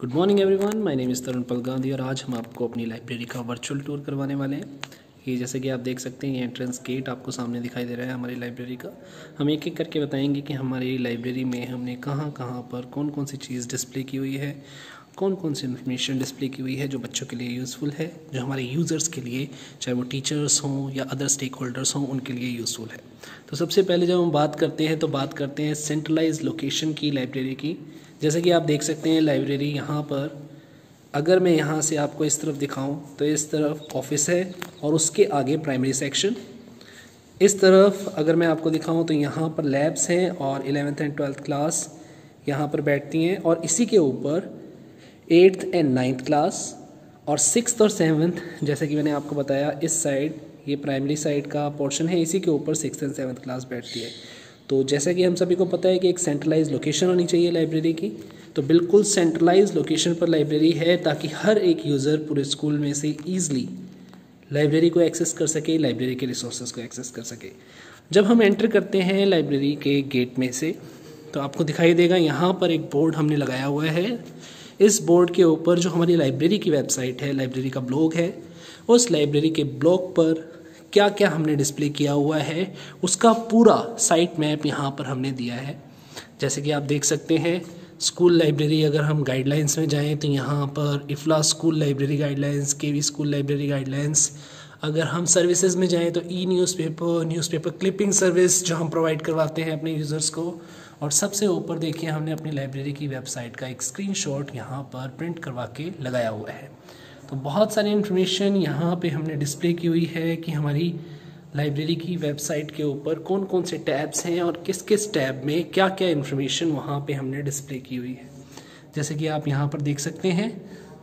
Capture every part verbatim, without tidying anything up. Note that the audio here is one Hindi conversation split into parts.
Good morning everyone, my name is Tarun Pal Gandhi और आज हम आपको अपनी लाइब्रेरी का वर्चुअल टूर करवाने वाले हैं। ये जैसे कि आप देख सकते हैं, ये एंट्रेंस गेट आपको सामने दिखाई दे रहा है हमारी लाइब्रेरी का। हम एक एक करके बताएंगे कि हमारी लाइब्रेरी में हमने कहाँ कहाँ पर कौन कौन सी चीज़ डिस्प्ले की हुई है, कौन कौन सी इन्फॉर्मेशन डिस्प्ले की हुई है जो बच्चों के लिए यूज़फुल है, जो हमारे यूज़र्स के लिए, चाहे वो टीचर्स हों या अदर स्टेक होल्डर्स हों, उनके लिए यूज़फुल है। तो सबसे पहले जब हम बात करते हैं तो बात करते हैं सेंट्रलाइज लोकेशन की लाइब्रेरी की। जैसे कि आप देख सकते हैं लाइब्रेरी यहाँ पर, अगर मैं यहाँ से आपको इस तरफ दिखाऊं तो इस तरफ ऑफिस है और उसके आगे प्राइमरी सेक्शन। इस तरफ अगर मैं आपको दिखाऊं तो यहाँ पर लैब्स हैं और इलेवेंथ एंड ट्वेल्थ क्लास यहाँ पर बैठती हैं, और इसी के ऊपर एट्थ एंड नाइन्थ क्लास और सिक्स्थ और सेवन्थ, जैसे कि मैंने आपको बताया इस साइड ये प्राइमरी साइड का पोर्शन है, इसी के ऊपर सिक्स्थ एंड सेवन्थ क्लास बैठती है। तो जैसा कि हम सभी को पता है कि एक सेंट्रलाइज लोकेशन होनी चाहिए लाइब्रेरी की, तो बिल्कुल सेंट्रलाइज लोकेशन पर लाइब्रेरी है ताकि हर एक यूज़र पूरे स्कूल में से ईज़िली लाइब्रेरी को एक्सेस कर सके, लाइब्रेरी के रिसोर्सेज को एक्सेस कर सके। जब हम एंटर करते हैं लाइब्रेरी के गेट में से तो आपको दिखाई देगा यहाँ पर एक बोर्ड हमने लगाया हुआ है। इस बोर्ड के ऊपर जो हमारी लाइब्रेरी की वेबसाइट है, लाइब्रेरी का ब्लॉग है, उस लाइब्रेरी के ब्लॉग पर क्या क्या हमने डिस्प्ले किया हुआ है उसका पूरा साइट मैप यहाँ पर हमने दिया है। जैसे कि आप देख सकते हैं, स्कूल लाइब्रेरी अगर हम गाइडलाइंस में जाएं तो यहाँ पर IFLA school library guidelines, KV school library guidelines. अगर हम सर्विसेज में जाएं तो e newspaper, newspaper clipping service जो हम प्रोवाइड करवाते हैं अपने यूज़र्स को। और सबसे ऊपर देखिए हमने अपनी लाइब्रेरी की वेबसाइट का एक स्क्रीनशॉट यहाँ पर प्रिंट करवा के लगाया हुआ है। तो बहुत सारी इन्फॉर्मेशन यहाँ पे हमने डिस्प्ले की हुई है कि हमारी लाइब्रेरी की वेबसाइट के ऊपर कौन कौन से टैब्स हैं और किस किस टैब में क्या क्या इन्फॉर्मेशन वहाँ पे हमने डिस्प्ले की हुई है, जैसे कि आप यहाँ पर देख सकते हैं।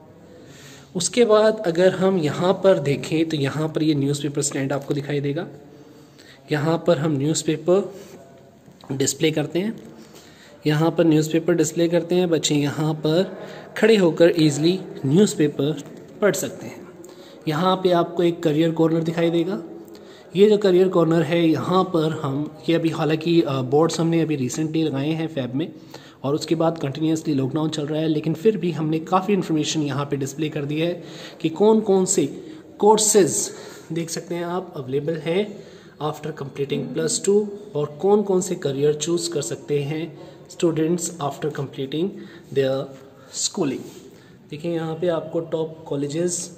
उसके बाद अगर हम यहाँ पर देखें तो यहाँ पर ये न्यूज़पेपर स्टैंड आपको दिखाई देगा। यहाँ पर हम न्यूज़पेपर डिस्प्ले करते हैं, यहाँ पर न्यूज़पेपर डिस्प्ले करते हैं। बच्चे यहाँ पर खड़े होकर ईजिली न्यूज़पेपर पढ़ सकते हैं। यहाँ पे आपको एक करियर कॉर्नर दिखाई देगा। ये जो करियर कॉर्नर है, यहाँ पर हम ये अभी हालांकि बोर्ड्स हमने अभी रिसेंटली लगाए हैं फैब में, और उसके बाद कंटिन्यूसली लॉकडाउन चल रहा है, लेकिन फिर भी हमने काफ़ी इन्फॉर्मेशन यहाँ पे डिस्प्ले कर दी है कि कौन कौन से कोर्सेज देख सकते हैं आप अवेलेबल हैं आफ्टर कंप्लीटिंग प्लस टू, और कौन कौन से करियर चूज़ कर सकते हैं students after completing their schooling. देखिए यहाँ पे आपको top colleges,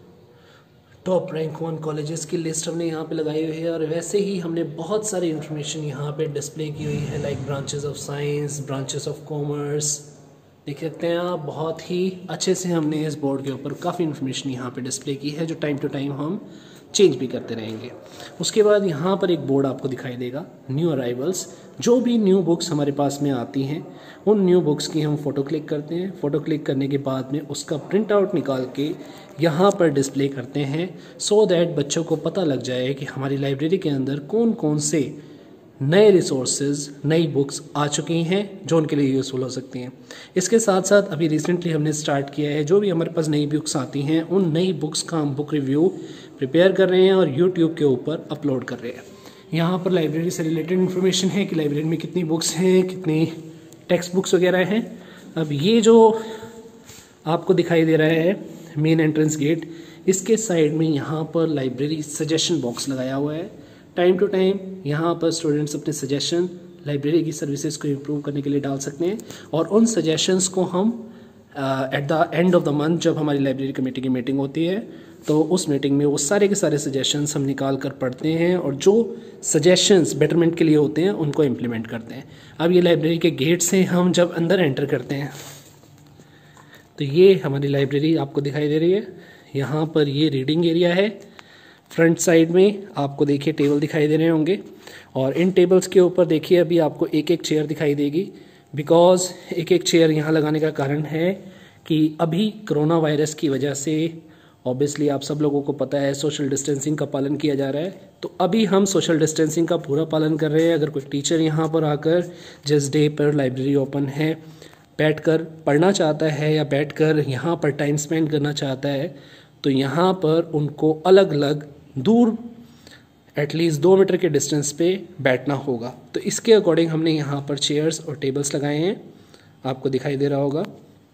top rank one colleges की लिस्ट हमने यहाँ पे लगाई हुई है, और वैसे ही हमने बहुत सारी इन्फॉर्मेशन यहाँ पे डिस्प्ले की हुई है, like branches of science, branches of commerce. देख सकते हैं आप, बहुत ही अच्छे से हमने इस बोर्ड के ऊपर काफ़ी इन्फॉर्मेशन यहाँ पे डिस्प्ले की है, जो टाइम टू टाइम हम चेंज भी करते रहेंगे। उसके बाद यहाँ पर एक बोर्ड आपको दिखाई देगा न्यू अराइवल्स। जो भी न्यू बुक्स हमारे पास में आती हैं उन न्यू बुक्स की हम फ़ोटो क्लिक करते हैं। फ़ोटो क्लिक करने के बाद में उसका प्रिंट आउट निकाल के यहाँ पर डिस्प्ले करते हैं, सो दैट बच्चों को पता लग जाए कि हमारी लाइब्रेरी के अंदर कौन कौन से नए रिसोर्सेज, नई बुक्स आ चुकी हैं जो उनके लिए यूज़फुल हो सकती हैं। इसके साथ साथ अभी रिसेंटली हमने स्टार्ट किया है, जो भी हमारे पास नई बुक्स आती हैं उन नई बुक्स का हम बुक रिव्यू प्रिपेयर कर रहे हैं और यूट्यूब के ऊपर अपलोड कर रहे हैं। यहाँ पर लाइब्रेरी से रिलेटेड इन्फॉर्मेशन है कि लाइब्रेरी में कितनी बुक्स हैं, कितनी टेक्स्ट बुक्स वगैरह हैं। अब ये जो आपको दिखाई दे रहा है मेन एंट्रेंस गेट, इसके साइड में यहाँ पर लाइब्रेरी सजेशन बॉक्स लगाया हुआ है। टाइम टू टाइम यहाँ पर स्टूडेंट्स अपने सजेशन लाइब्रेरी की सर्विसेज को इम्प्रूव करने के लिए डाल सकते हैं, और उन सजेशंस को हम at the end of the month जब हमारी लाइब्रेरी कमेटी की मीटिंग होती है तो उस मीटिंग में वो सारे के सारे सजेशंस हम निकाल कर पढ़ते हैं, और जो सजेशंस बेटरमेंट के लिए होते हैं उनको इम्प्लीमेंट करते हैं। अब ये लाइब्रेरी के गेट से हम जब अंदर एंटर करते हैं तो ये हमारी लाइब्रेरी आपको दिखाई दे रही है। यहाँ पर ये रीडिंग एरिया है। फ्रंट साइड में आपको देखिए टेबल दिखाई दे रहे होंगे, और इन टेबल्स के ऊपर देखिए अभी आपको एक एक चेयर दिखाई देगी, बिकॉज एक एक चेयर यहाँ लगाने का कारण है कि अभी कोरोना वायरस की वजह से ऑब्वियसली आप सब लोगों को पता है सोशल डिस्टेंसिंग का पालन किया जा रहा है, तो अभी हम सोशल डिस्टेंसिंग का पूरा पालन कर रहे हैं। अगर कोई टीचर यहाँ पर आकर जिस डे पर लाइब्रेरी ओपन है बैठकर पढ़ना चाहता है या बैठकर यहाँ पर टाइम स्पेंड करना चाहता है, तो यहाँ पर उनको अलग अलग दूर एटलीस्ट दो मीटर के डिस्टेंस पे बैठना होगा। तो इसके अकॉर्डिंग हमने यहाँ पर चेयर्स और टेबल्स लगाए हैं, आपको दिखाई दे रहा होगा।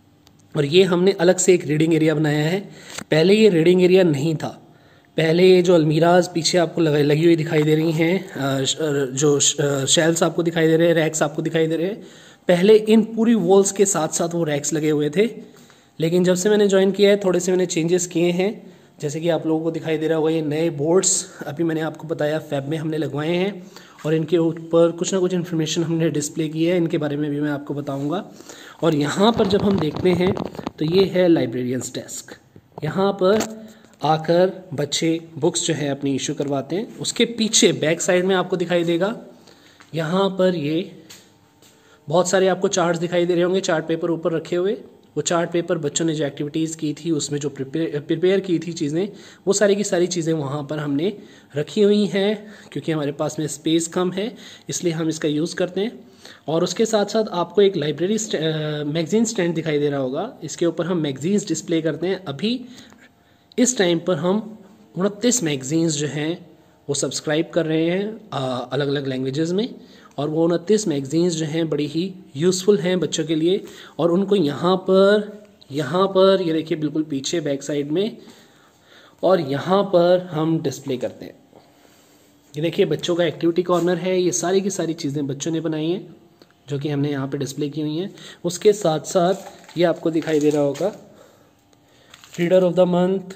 और ये हमने अलग से एक रीडिंग एरिया बनाया है। पहले ये रीडिंग एरिया नहीं था। पहले ये जो अलमीराज पीछे आपको लगा लगी हुई दिखाई दे रही हैं, जो शेल्फ्स आपको दिखाई दे रहे हैं, रैक्स आपको दिखाई दे रहे हैं, पहले इन पूरी वॉल्स के साथ साथ वो रैक्स लगे हुए थे। लेकिन जब से मैंने ज्वाइन किया है थोड़े से मैंने चेंजेस किए हैं। जैसे कि आप लोगों को दिखाई दे रहा होगा ये नए बोर्ड्स अभी मैंने आपको बताया फैब में हमने लगवाए हैं, और इनके ऊपर कुछ ना कुछ इन्फॉर्मेशन हमने डिस्प्ले की है, इनके बारे में भी मैं आपको बताऊंगा। और यहाँ पर जब हम देखते हैं तो ये है लाइब्रेरियंस डेस्क। यहाँ पर आकर बच्चे बुक्स जो है अपनी इशू करवाते हैं। उसके पीछे बैक साइड में आपको दिखाई देगा, यहाँ पर ये बहुत सारे आपको चार्ट्स दिखाई दे रहे होंगे, चार्ट पेपर ऊपर रखे हुए। वो चार्ट पेपर बच्चों ने जो एक्टिविटीज़ की थी उसमें जो प्रिपेयर प्रिपेयर की थी चीज़ें, वो सारी की सारी चीज़ें वहाँ पर हमने रखी हुई हैं। क्योंकि हमारे पास में स्पेस कम है इसलिए हम इसका यूज़ करते हैं। और उसके साथ साथ आपको एक लाइब्रेरी मैगजीन स्टैंड दिखाई दे रहा होगा, इसके ऊपर हम मैगजीन्स डिस्प्ले करते हैं। अभी इस टाइम पर हम उनतीस मैगजीन्स जो हैं वो सब्सक्राइब कर रहे हैं अलग अलग लैंग्वेजेस में, और वो उनतीस मैगजीन्स जो हैं बड़ी ही यूज़फुल हैं बच्चों के लिए। और उनको यहाँ पर यहाँ पर ये देखिए बिल्कुल पीछे बैक साइड में, और यहाँ पर हम डिस्प्ले करते हैं। ये देखिए बच्चों का एक्टिविटी कॉर्नर है। ये सारी की सारी चीज़ें बच्चों ने बनाई हैं जो कि हमने यहाँ पे डिस्प्ले की हुई हैं। उसके साथ साथ ये आपको दिखाई दे रहा होगा reader of the month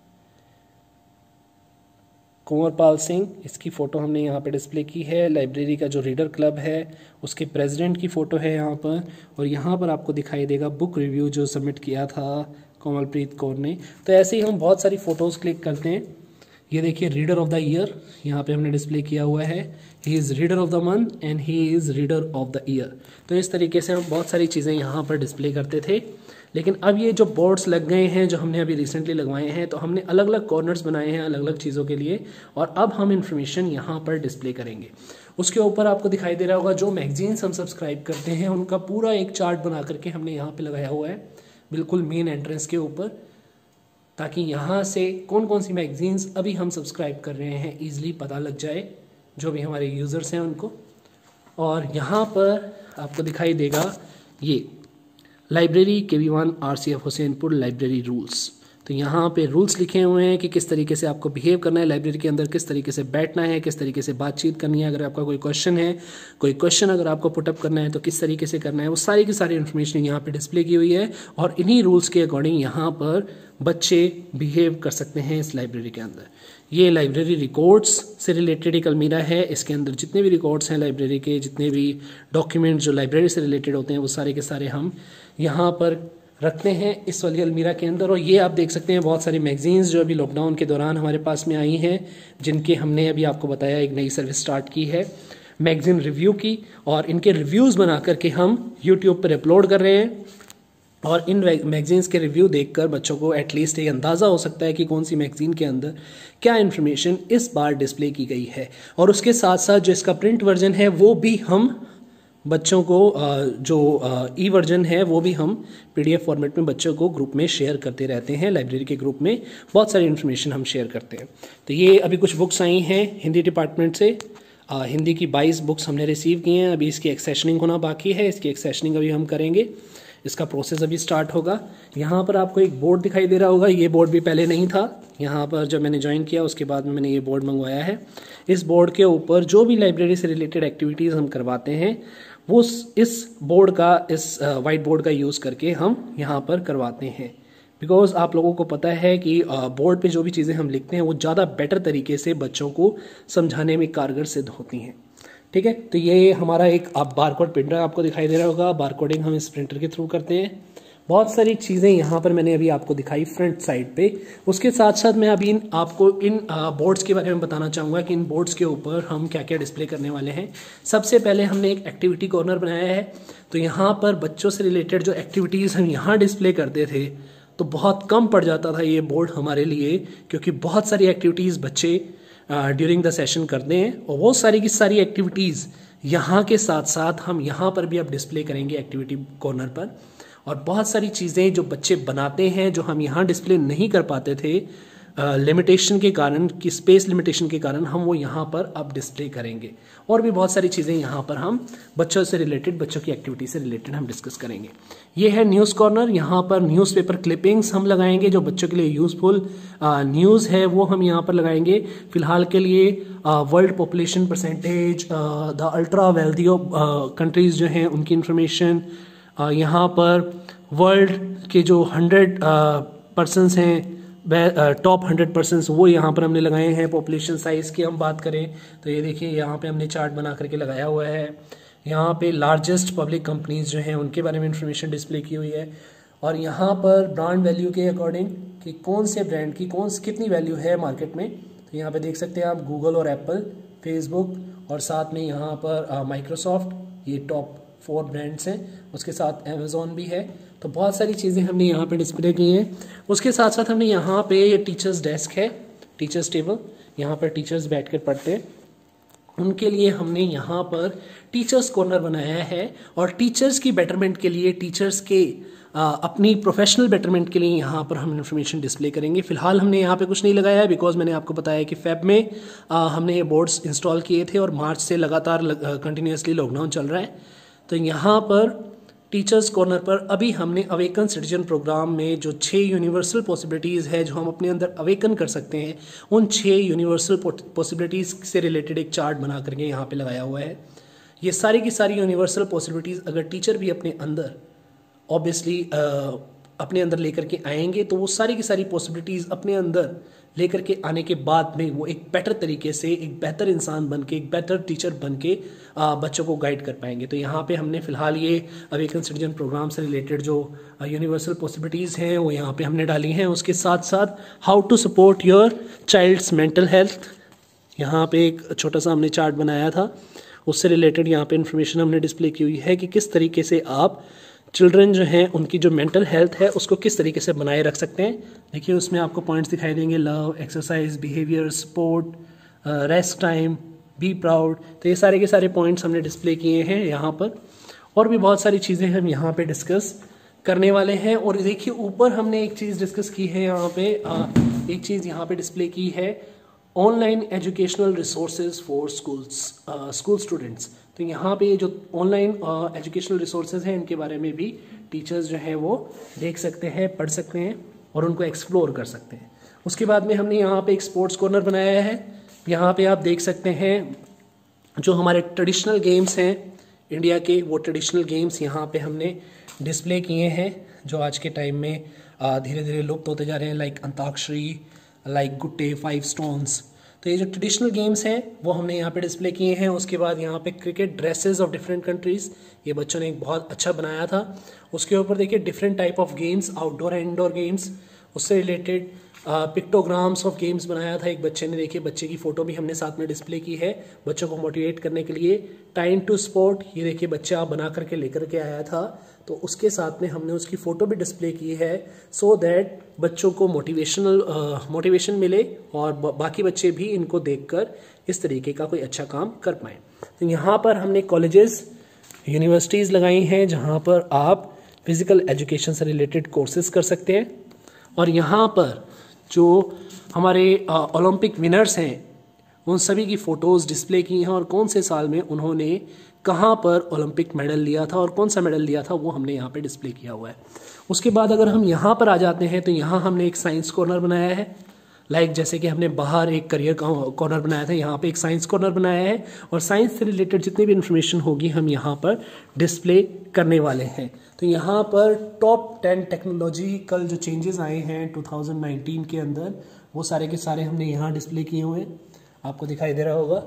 Kunwarpal Singh, इसकी फ़ोटो हमने यहाँ पे डिस्प्ले की है। लाइब्रेरी का जो रीडर क्लब है उसके प्रेसिडेंट की फ़ोटो है यहाँ पर। और यहाँ पर आपको दिखाई देगा बुक रिव्यू जो सबमिट किया था कोमलप्रीत कौर ने। तो ऐसे ही हम बहुत सारी फ़ोटोज़ क्लिक करते हैं। ये देखिए रीडर ऑफ द ईयर यहाँ पे हमने डिस्प्ले किया हुआ है। He is reader of the month and he is reader of the year. तो इस तरीके से हम बहुत सारी चीज़ें यहाँ पर डिस्प्ले करते थे। लेकिन अब ये जो बोर्ड्स लग गए हैं जो हमने अभी रिसेंटली लगवाए हैं, तो हमने अलग अलग कॉर्नर्स बनाए हैं अलग अलग चीज़ों के लिए, और अब हम इन्फॉर्मेशन यहाँ पर डिस्प्ले करेंगे। उसके ऊपर आपको दिखाई दे रहा होगा जो मैगजीन्स हम सब्सक्राइब करते हैं उनका पूरा एक चार्ट बना करके हमने यहाँ पे लगाया हुआ है बिल्कुल मेन एंट्रेंस के ऊपर, ताकि यहाँ से कौन कौन सी मैगजीन्स अभी हम सब्सक्राइब कर रहे हैं ईजिली पता लग जाए जो भी हमारे यूज़र्स हैं उनको। और यहाँ पर आपको दिखाई देगा ये library K V one R C F Hussainpur library rules. तो यहाँ पे रूल्स लिखे हुए हैं कि किस तरीके से आपको बिहेव करना है लाइब्रेरी के अंदर, किस तरीके से बैठना है, किस तरीके से बातचीत करनी है। अगर आपका कोई क्वेश्चन है कोई क्वेश्चन अगर आपको पुटअप करना है तो किस तरीके से करना है, वो सारी की सारी इन्फॉर्मेशन यहाँ पे डिस्प्ले की हुई है। और इन्हीं रूल्स के अकॉर्डिंग यहाँ पर बच्चे बिहेव कर सकते हैं इस लाइब्रेरी के अंदर। ये लाइब्रेरी रिकॉर्ड्स से रिलेटेड एक अलमीरा है। इसके अंदर जितने भी रिकॉर्ड्स हैं लाइब्रेरी के, जितने भी डॉक्यूमेंट्स जो लाइब्रेरी से रिलेटेड होते हैं, वो सारे के सारे हम यहाँ पर रखते हैं इस वाली अलमीरा के अंदर। और ये आप देख सकते हैं बहुत सारी मैगजीन्स जो अभी लॉकडाउन के दौरान हमारे पास में आई हैं, जिनके हमने अभी आपको बताया एक नई सर्विस स्टार्ट की है मैगजीन रिव्यू की, और इनके रिव्यूज़ बना करके हम यूट्यूब पर अपलोड कर रहे हैं। और इन मैगजीन्स के रिव्यू देखकर बच्चों को एटलीस्ट एक अंदाज़ा हो सकता है कि कौन सी मैगजीन के अंदर क्या इन्फॉर्मेशन इस बार डिस्प्ले की गई है। और उसके साथ साथ जो इसका प्रिंट वर्जन है वो भी हम बच्चों को जो ई वर्जन है वो भी हम पीडीएफ फॉर्मेट में बच्चों को ग्रुप में शेयर करते रहते हैं। लाइब्रेरी के ग्रुप में बहुत सारी इन्फॉर्मेशन हम शेयर करते हैं। तो ये अभी कुछ बुक्स आई हैं हिंदी डिपार्टमेंट से। आ, हिंदी की बाईस बुक्स हमने रिसीव की हैं। अभी इसकी एक्सेशनिंग होना बाकी है। इसकी एक्सेशनिंग अभी हम करेंगे, इसका प्रोसेस अभी स्टार्ट होगा। यहाँ पर आपको एक बोर्ड दिखाई दे रहा होगा, ये बोर्ड भी पहले नहीं था। यहाँ पर जब मैंने ज्वाइन किया उसके बाद में मैंने ये बोर्ड मंगवाया है। इस बोर्ड के ऊपर जो भी लाइब्रेरी से रिलेटेड एक्टिविटीज़ हम करवाते हैं वो इस बोर्ड का इस वाइट बोर्ड का यूज़ करके हम यहाँ पर करवाते हैं। बिकॉज आप लोगों को पता है कि बोर्ड पे जो भी चीज़ें हम लिखते हैं वो ज़्यादा बेटर तरीके से बच्चों को समझाने में कारगर सिद्ध होती हैं। ठीक है, तो ये हमारा एक आप बारकोड प्रिंटर आपको दिखाई दे रहा होगा। बारकोडिंग हम इस प्रिंटर के थ्रू करते हैं। बहुत सारी चीज़ें यहाँ पर मैंने अभी आपको दिखाई फ्रंट साइड पे। उसके साथ साथ मैं अभी इन आपको इन बोर्ड्स के बारे में बताना चाहूँगा कि इन बोर्ड्स के ऊपर हम क्या क्या डिस्प्ले करने वाले हैं। सबसे पहले हमने एक एक्टिविटी कॉर्नर बनाया है। तो यहाँ पर बच्चों से रिलेटेड जो एक्टिविटीज़ हम यहाँ डिस्प्ले करते थे तो बहुत कम पड़ जाता था ये बोर्ड हमारे लिए, क्योंकि बहुत सारी एक्टिविटीज़ बच्चे ड्यूरिंग द सेशन करते हैं। और वो सारी की सारी एक्टिविटीज़ यहाँ के साथ साथ हम यहाँ पर भी अब डिस्प्ले करेंगे एक्टिविटी कॉर्नर पर। और बहुत सारी चीज़ें जो बच्चे बनाते हैं जो हम यहाँ डिस्प्ले नहीं कर पाते थे, लिमिटेशन के कारण कि स्पेस लिमिटेशन के कारण हम वो यहाँ पर अब डिस्प्ले करेंगे। और भी बहुत सारी चीज़ें यहाँ पर हम बच्चों से रिलेटेड, बच्चों की एक्टिविटी से रिलेटेड हम डिस्कस करेंगे। ये है न्यूज़ कॉर्नर। यहाँ पर न्यूज़पेपर क्लिपिंग्स हम लगाएंगे जो बच्चों के लिए यूजफुल न्यूज़ है वो हम यहाँ पर लगाएंगे। फिलहाल के लिए world population percentage, the ultra wealthy countries जो हैं उनकी इंफॉर्मेशन, यहाँ पर वर्ल्ड के जो हंड्रेड पर्सनस हैं, टॉप हंड्रेड पर्सनस, वो यहाँ पर हमने लगाए हैं। पॉपुलेशन साइज़ की हम बात करें तो ये देखिए यहाँ पे हमने चार्ट बना करके लगाया हुआ है। यहाँ पे लार्जेस्ट पब्लिक कंपनीज जो हैं उनके बारे में इंफॉर्मेशन डिस्प्ले की हुई है। और यहाँ पर ब्रांड वैल्यू के अकॉर्डिंग कि कौन से ब्रांड की कौन कितनी वैल्यू है मार्केट में, तो यहाँ पे देख सकते हैं आप गूगल और एप्पल, फेसबुक और साथ में यहाँ पर माइक्रोसॉफ्ट, ये टॉप फोर ब्रांड्स हैं। उसके साथ अमेजोन भी है। तो बहुत सारी चीज़ें हमने यहाँ पे डिस्प्ले की हैं। उसके साथ साथ हमने यहाँ पे ये टीचर्स डेस्क है, टीचर्स टेबल, यहाँ पर टीचर्स बैठकर पढ़ते हैं, उनके लिए हमने यहाँ पर टीचर्स कॉर्नर बनाया है। और टीचर्स की बेटरमेंट के लिए, टीचर्स के आ, अपनी प्रोफेशनल बेटरमेंट के लिए यहाँ पर हम इन्फॉर्मेशन डिस्प्ले करेंगे। फिलहाल हमने यहाँ पे कुछ नहीं लगाया है बिकॉज मैंने आपको बताया कि फेब में आ, हमने ये बोर्ड्स इंस्टॉल किए थे और मार्च से लगातार कंटिन्यूसली लॉकडाउन चल रहा है। तो यहाँ पर टीचर्स कॉर्नर पर अभी हमने अवेकन सिटीजन प्रोग्राम में जो छः यूनिवर्सल पॉसिबिलिटीज़ है जो हम अपने अंदर अवेकन कर सकते हैं, उन छः यूनिवर्सल पॉसिबिलिटीज़ से रिलेटेड एक चार्ट बना करके यहाँ पे लगाया हुआ है। ये सारी की सारी यूनिवर्सल पॉसिबिलिटीज़ अगर टीचर भी अपने अंदर ऑब्वियसली अपने अंदर लेकर के आएंगे तो वो सारी की सारी पॉसिबिलिटीज़ अपने अंदर लेकर के आने के बाद में वो एक बेटर तरीके से, एक बेहतर इंसान बन के, एक बेहतर टीचर बन के बच्चों को गाइड कर पाएंगे। तो यहाँ पे हमने फ़िलहाल ये अवेकन सिटीजन प्रोग्राम से रिलेटेड जो यूनिवर्सल पॉसिबिलिटीज़ हैं वो यहाँ पे हमने डाली हैं। उसके साथ साथ how to support your child's mental health, यहाँ पे एक छोटा सा हमने चार्ट बनाया था, उससे रिलेटेड यहाँ पे इंफॉर्मेशन हमने डिस्प्ले की हुई है कि किस तरीके से आप चिल्ड्रन जो हैं उनकी जो मेंटल हेल्थ है उसको किस तरीके से बनाए रख सकते हैं। देखिए उसमें आपको पॉइंट्स दिखाई देंगे, love, exercise, behaviour, sport, rest time, be proud. तो ये सारे के सारे पॉइंट्स हमने डिस्प्ले किए हैं यहाँ पर। और भी बहुत सारी चीज़ें हम यहाँ पे डिस्कस करने वाले हैं। और देखिए ऊपर हमने एक चीज़ डिस्कस की है यहाँ पे, आ, एक चीज़ यहाँ पे डिस्प्ले की है, online educational resources for schools school students. तो यहाँ पे जो ऑनलाइन एजुकेशनल रिसोर्सेज हैं इनके बारे में भी टीचर्स जो हैं वो देख सकते हैं, पढ़ सकते हैं और उनको एक्सप्लोर कर सकते हैं। उसके बाद में हमने यहाँ पे एक स्पोर्ट्स कॉर्नर बनाया है। यहाँ पे आप देख सकते हैं जो हमारे ट्रेडिशनल गेम्स हैं इंडिया के, वो ट्रेडिशनल गेम्स यहाँ पे हमने डिस्प्ले किए हैं जो आज के टाइम में धीरे धीरे लुप्त होते जा रहे हैं, लाइक अंताक्षरी, लाइक गुट्टे, फाइव स्टोन्स। तो ये जो ट्रेडिशनल गेम्स हैं वो हमने यहाँ पे डिस्प्ले किए हैं। उसके बाद यहाँ पे cricket dresses of different countries, ये बच्चों ने एक बहुत अच्छा बनाया था। उसके ऊपर देखिए different type of games, outdoor and indoor games, उससे रिलेटेड पिक्टोग्राम्स ऑफ गेम्स बनाया था एक बच्चे ने। देखिए बच्चे की फ़ोटो भी हमने साथ में डिस्प्ले की है बच्चों को मोटिवेट करने के लिए। टाइम टू स्पोर्ट, ये देखिए बच्चा बना करके लेकर के आया था, तो उसके साथ में हमने उसकी फ़ोटो भी डिस्प्ले की है सो दैट बच्चों को मोटिवेशनल मोटिवेशन मिले और बाकी बच्चे भी इनको देखकर इस तरीके का कोई अच्छा काम कर पाएँ। तो यहाँ पर हमने कॉलेजेस, यूनिवर्सिटीज़ लगाई हैं जहाँ पर आप फिज़िकल एजुकेशन से रिलेटेड कोर्सेज कर सकते हैं। और यहाँ पर जो हमारे ओलंपिक विनर्स हैं उन सभी की फ़ोटोज़ डिस्प्ले की हैं और कौन से साल में उन्होंने कहाँ पर ओलंपिक मेडल लिया था और कौन सा मेडल लिया था वो हमने यहाँ पे डिस्प्ले किया हुआ है। उसके बाद अगर हम यहाँ पर आ जाते हैं तो यहाँ हमने एक साइंस कॉर्नर बनाया है, लाइक जैसे कि हमने बाहर एक करियर कॉर्नर बनाया था, यहाँ पे एक साइंस कॉर्नर बनाया है और साइंस से रिलेटेड जितनी भी इंफॉर्मेशन होगी हम यहाँ पर डिस्प्ले करने वाले हैं। तो यहाँ पर टॉप टेन टेक्नोलॉजिकल जो चेंजेस आए हैं टू थाउजेंड नाइनटीन के अंदर वो सारे के सारे हमने यहाँ डिस्प्ले किए हुए हैं, आपको दिखाई दे रहा होगा।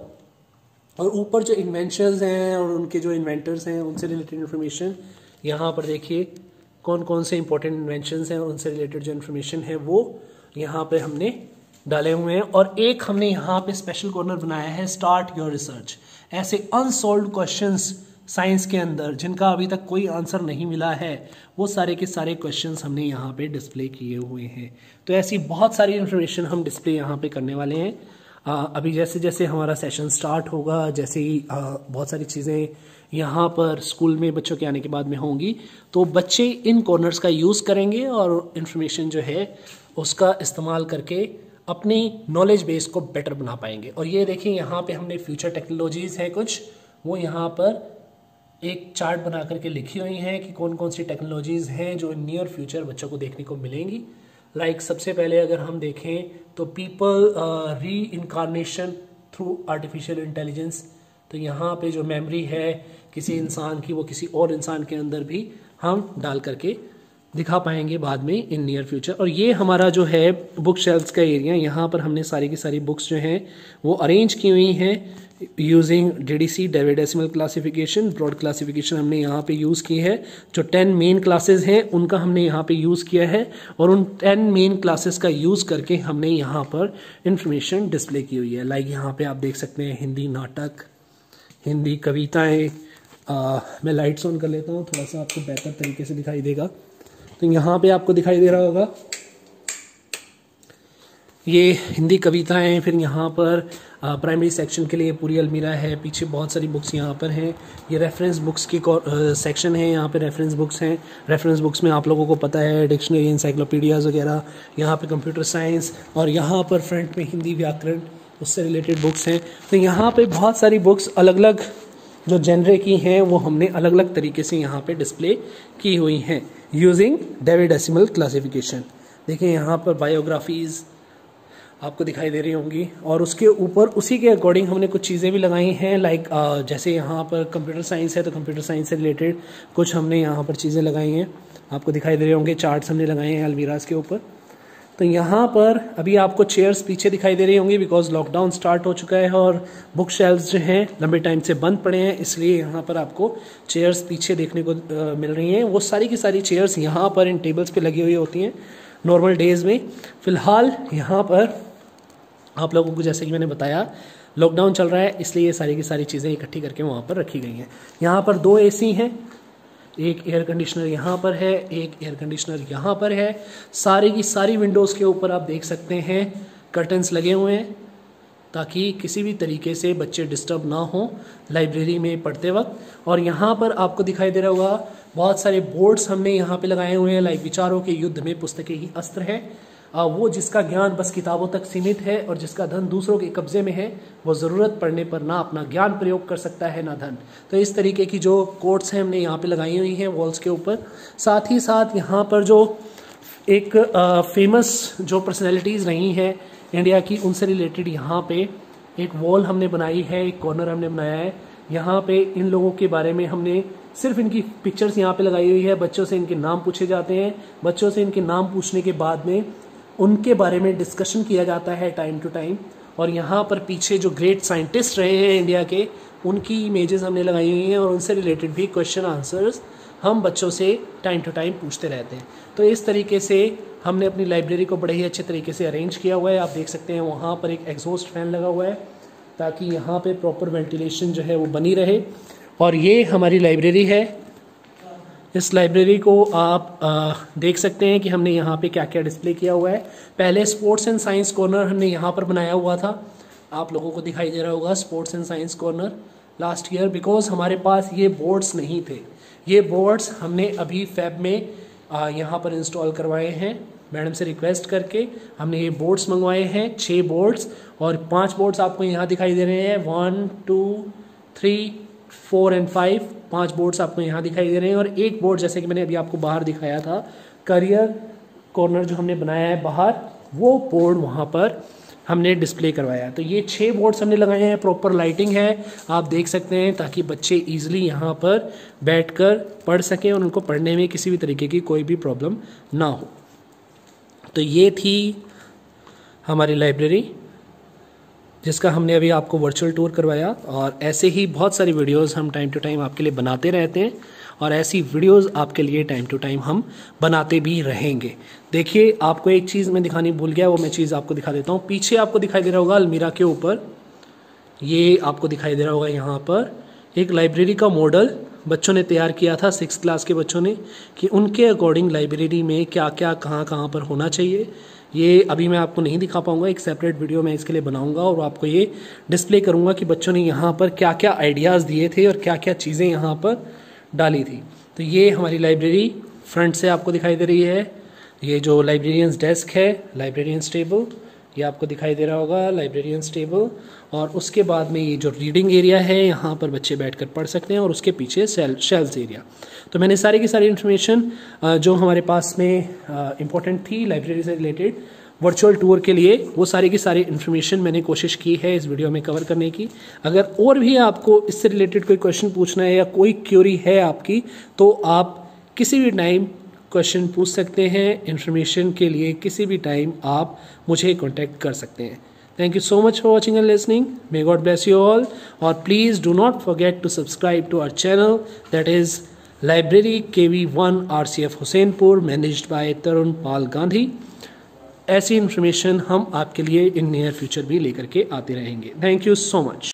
और ऊपर जो इन्वेंशंस हैं और उनके जो इन्वेंटर्स हैं उनसे रिलेटेड इन्फॉर्मेशन यहाँ पर देखिए कौन कौन से इंपॉर्टेंट इन्वेंशंस हैं और उनसे रिलेटेड जो इन्फॉर्मेशन है वो यहाँ पे हमने डाले हुए हैं। और एक हमने यहाँ पे स्पेशल कॉर्नर बनाया है स्टार्ट योर रिसर्च। ऐसे अनसॉल्व्ड क्वेश्चंस साइंस के अंदर जिनका अभी तक कोई आंसर नहीं मिला है वो सारे के सारे क्वेश्चंस हमने यहाँ पे डिस्प्ले किए हुए हैं। तो ऐसी बहुत सारी इन्फॉर्मेशन हम डिस्प्ले यहाँ पे करने वाले हैं। आ, अभी जैसे जैसे हमारा सेशन स्टार्ट होगा, जैसे ही आ, बहुत सारी चीज़ें यहाँ पर स्कूल में बच्चों के आने के बाद में होंगी तो बच्चे इन कॉर्नर्स का यूज़ करेंगे और इन्फॉर्मेशन जो है उसका इस्तेमाल करके अपनी नॉलेज बेस को बेटर बना पाएंगे। और ये देखिए यहाँ पे हमने फ्यूचर टेक्नोलॉजीज़ हैं कुछ, वो यहाँ पर एक चार्ट बना करके लिखी हुई हैं कि कौन कौन सी टेक्नोलॉजीज़ हैं जो नियर फ्यूचर बच्चों को देखने को मिलेंगी। लाइक like, सबसे पहले अगर हम देखें तो पीपल री इनकारनेशन थ्रू आर्टिफिशियल इंटेलिजेंस। तो यहाँ पे जो मेमोरी है किसी इंसान की, वो किसी और इंसान के अंदर भी हम डाल करके दिखा पाएंगे बाद में इन नियर फ्यूचर। और ये हमारा जो है बुक शेल्फ्स का एरिया, यहाँ पर हमने सारी की सारी बुक्स जो हैं वो अरेंज की हुई हैं using D D C David decimal classification. Broad classification हमने यहाँ पे यूज़ की है। जो टेन मेन क्लासेस हैं उनका हमने यहाँ पे यूज़ किया है, और उन टेन मेन क्लासेस का यूज़ करके हमने यहाँ पर इंफॉर्मेशन डिस्प्ले की हुई है। लाइक यहाँ पे आप देख सकते हैं हिंदी नाटक, हिंदी कविताएँ। मैं लाइट्स ऑन कर लेता हूँ, थोड़ा सा आपको बेहतर तरीके से दिखाई देगा। तो यहाँ पे आपको दिखाई दे रहा होगा ये हिंदी कविताएं। फिर यहाँ पर प्राइमरी सेक्शन के लिए पूरी अलमीरा है, पीछे बहुत सारी बुक्स यहाँ पर हैं। ये रेफरेंस बुक्स की सेक्शन है, यहाँ पे रेफरेंस बुक्स हैं। रेफरेंस बुक्स में आप लोगों को पता है डिक्शनरी, इंसाइक्लोपीडियाज वगैरह। यहाँ पे कंप्यूटर साइंस, और यहाँ पर फ्रंट में हिंदी व्याकरण, उससे रिलेटेड बुक्स हैं। तो यहाँ पे बहुत सारी बुक्स अलग अलग जो जेनरे की हैं वो हमने अलग अलग तरीके से यहाँ पे डिस्प्ले की हुई हैं यूजिंग डेविड डेसिमल क्लासिफिकेशन। देखिए यहाँ पर बायोग्राफीज़ आपको दिखाई दे रही होंगी, और उसके ऊपर उसी के अकॉर्डिंग हमने कुछ चीज़ें भी लगाई हैं। लाइक जैसे यहाँ पर कंप्यूटर साइंस है तो कंप्यूटर साइंस से रिलेटेड कुछ हमने यहाँ पर चीज़ें लगाई हैं, आपको दिखाई दे रहे होंगे। चार्ट्स हमने लगाए हैं अलमीराज के ऊपर। तो यहाँ पर अभी आपको चेयर्स पीछे दिखाई दे रही होंगी, बिकॉज लॉकडाउन स्टार्ट हो चुका है और बुक शेल्फ्स जो हैं लंबे टाइम से बंद पड़े हैं, इसलिए यहाँ पर आपको चेयर्स पीछे देखने को आ, मिल रही हैं। वो सारी की सारी चेयर्स यहाँ पर इन टेबल्स पे लगी हुई होती हैं नॉर्मल डेज़ में। फ़िलहाल यहाँ पर आप लोगों को जैसे कि मैंने बताया लॉकडाउन चल रहा है, इसलिए ये सारी की सारी चीज़ें इकट्ठी करके वहाँ पर रखी गई हैं। यहाँ पर दो एसी हैं, एक एयर कंडीशनर यहाँ पर है, एक एयर कंडीशनर यहाँ पर है। सारी की सारी विंडोज़ के ऊपर आप देख सकते हैं कर्टन्स लगे हुए हैं, ताकि किसी भी तरीके से बच्चे डिस्टर्ब ना हो लाइब्रेरी में पढ़ते वक्त। और यहाँ पर आपको दिखाई दे रहा होगा बहुत सारे बोर्ड्स हमने यहाँ पे लगाए हुए हैं। लाइक विचारों के युद्ध में पुस्तकें ही अस्त्र है। वो जिसका ज्ञान बस किताबों तक सीमित है और जिसका धन दूसरों के कब्जे में है, वो ज़रूरत पड़ने पर ना अपना ज्ञान प्रयोग कर सकता है ना धन। तो इस तरीके की जो कोट्स हैं हमने यहाँ पे लगाई हुई हैं वॉल्स के ऊपर। साथ ही साथ यहाँ पर जो एक फेमस जो पर्सनैलिटीज़ रही हैं इंडिया की, उनसे रिलेटेड यहाँ पे एक वॉल हमने बनाई है, एक कॉर्नर हमने बनाया है। यहाँ पे इन लोगों के बारे में हमने सिर्फ इनकी पिक्चर्स यहाँ पे लगाई हुई है। बच्चों से इनके नाम पूछे जाते हैं, बच्चों से इनके नाम पूछने के बाद में उनके बारे में डिस्कशन किया जाता है टाइम टू टाइम। और यहाँ पर पीछे जो ग्रेट साइंटिस्ट रहे हैं इंडिया के, उनकी इमेजेस हमने लगाई हुई हैं, और उनसे रिलेटेड भी क्वेश्चन आंसर्स हम बच्चों से टाइम टू टाइम पूछते रहते हैं। तो इस तरीके से हमने अपनी लाइब्रेरी को बड़े ही अच्छे तरीके से अरेंज किया हुआ है। आप देख सकते हैं वहाँ पर एक एग्जॉस्ट फैन लगा हुआ है, ताकि यहाँ पे प्रॉपर वेंटिलेशन जो है वो बनी रहे। और ये हमारी लाइब्रेरी है। इस लाइब्रेरी को आप आ, देख सकते हैं कि हमने यहाँ पे क्या क्या डिस्प्ले किया हुआ है। पहले स्पोर्ट्स एंड साइंस कॉर्नर हमने यहाँ पर बनाया हुआ था, आप लोगों को दिखाई दे रहा होगा sports and science corner last year, because हमारे पास ये बोर्ड्स नहीं थे। ये बोर्ड्स हमने अभी फेब में आ, यहाँ पर इंस्टॉल करवाए हैं, मैडम से रिक्वेस्ट करके हमने ये बोर्ड्स मंगवाए हैं, छः बोर्ड्स। और पांच बोर्ड्स आपको यहाँ दिखाई दे रहे हैं, one two three four and five, पांच बोर्ड्स आपको यहाँ दिखाई दे रहे हैं। और एक बोर्ड जैसे कि मैंने अभी आपको बाहर दिखाया था, करियर कॉर्नर जो हमने बनाया है बाहर, वो बोर्ड वहाँ पर हमने डिस्प्ले करवाया। तो ये छः बोर्ड्स हमने लगाए हैं, प्रॉपर लाइटिंग है, आप देख सकते हैं, ताकि बच्चे इजीली यहाँ पर बैठकर पढ़ सकें और उनको पढ़ने में किसी भी तरीके की कोई भी प्रॉब्लम ना हो। तो ये थी हमारी लाइब्रेरी, जिसका हमने अभी आपको वर्चुअल टूर करवाया। और ऐसे ही बहुत सारी वीडियोस हम टाइम टू टाइम आपके लिए बनाते रहते हैं, और ऐसी वीडियोस आपके लिए टाइम टू टाइम हम बनाते भी रहेंगे। देखिए, आपको एक चीज़ मैं दिखानी भूल गया, वो मैं चीज़ आपको दिखा देता हूँ। पीछे आपको दिखाई दे रहा होगा अलमीरा के ऊपर, ये आपको दिखाई दे रहा होगा यहाँ पर एक लाइब्रेरी का मॉडल बच्चों ने तैयार किया था, सिक्स क्लास के बच्चों ने, कि उनके अकॉर्डिंग लाइब्रेरी में क्या क्या कहाँ कहाँ पर होना चाहिए। ये अभी मैं आपको नहीं दिखा पाऊंगा, एक सेपरेट वीडियो मैं इसके लिए बनाऊंगा और आपको ये डिस्प्ले करूंगा कि बच्चों ने यहाँ पर क्या क्या आइडियाज़ दिए थे और क्या क्या चीज़ें यहाँ पर डाली थी। तो ये हमारी लाइब्रेरी फ्रंट से आपको दिखाई दे रही है। ये जो लाइब्रेरियंस डेस्क है, लाइब्रेरियंस टेबल, ये आपको दिखाई दे रहा होगा लाइब्रेरियंस टेबल, और उसके बाद में ये जो रीडिंग एरिया है यहाँ पर बच्चे बैठकर पढ़ सकते हैं, और उसके पीछे सेल शेल्फ्स एरिया। तो मैंने सारी की सारी इन्फॉर्मेशन जो हमारे पास में इम्पोर्टेंट थी लाइब्रेरी से रिलेटेड वर्चुअल टूर के लिए, वो सारी की सारी इन्फॉर्मेशन मैंने कोशिश की है इस वीडियो में कवर करने की। अगर और भी आपको इससे रिलेटेड कोई क्वेश्चन पूछना है या कोई क्यूरी है आपकी, तो आप किसी भी टाइम क्वेश्चन पूछ सकते हैं। इन्फॉर्मेशन के लिए किसी भी टाइम आप मुझे कॉन्टैक्ट कर सकते हैं। Thank you so much for watching and listening. May God bless you all, और please do not forget to subscribe to our channel, that is library K V one R C F Hussainpur, managed by Tarun Pal Gandhi. ऐसी इन्फॉर्मेशन हम आपके लिए इन नियर फ्यूचर भी लेकर के आते रहेंगे। Thank you so much.